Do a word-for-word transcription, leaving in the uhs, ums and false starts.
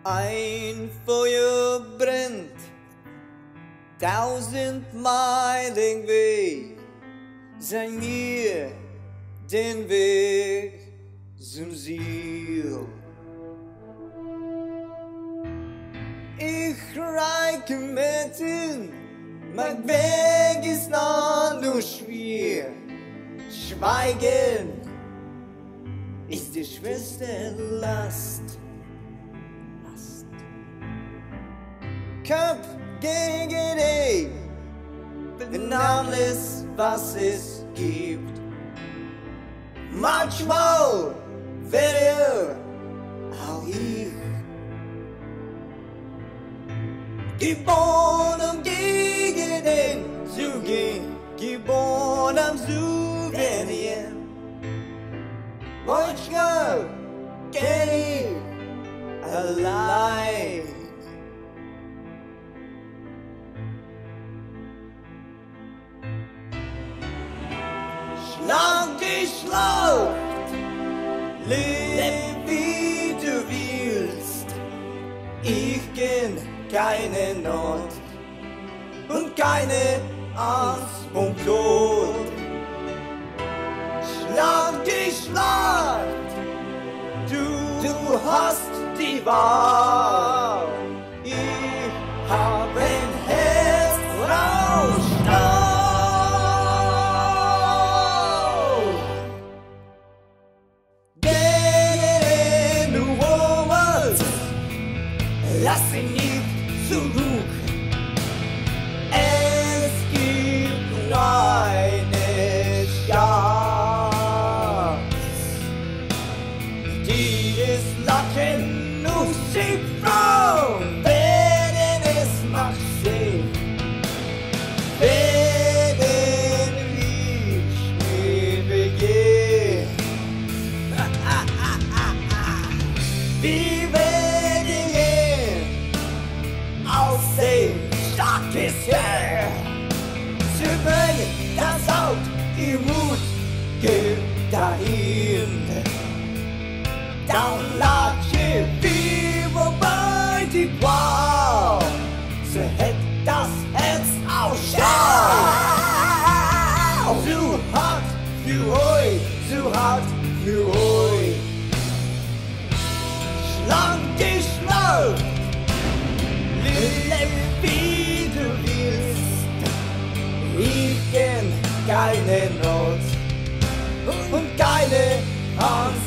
Ein Feuer brennt tausend Meilen Weg, sei mir den Weg zum Ziel. Ich reiche mitten, mein Weg ist noch nur schwer. Schweigen ist die schwerste Last. Last. Kampf gegen dich, bin alles, was es gibt. Manchmal werde auch ich geboren, um gegen den zu gehen, geboren, um zu werden. Manchmal kenn ich allein. Schlag die Schlacht, leb wie du willst. Ich kenn keine Not und keine Angst vom Tod. Schlag die Schlacht, du, du hast die Wahl. Ich hab ein Herz aus Stahl. Lass ihn nicht zurück. Es gibt nur eine Chance. Dieses Lachen muss sich freuen, wenn es macht sehen. Werden wir schnell begehen. Wir starkes Herr, zu bringen das Haupt, ihr Mut geht dahin. Dann latsche wie wobei die Qual, so hätt das Herz aus Stahl. So hart für euch, so hart für euch. Schlag die Schlacht, leb wie du willst. Ich kenn keine Not und keine Angst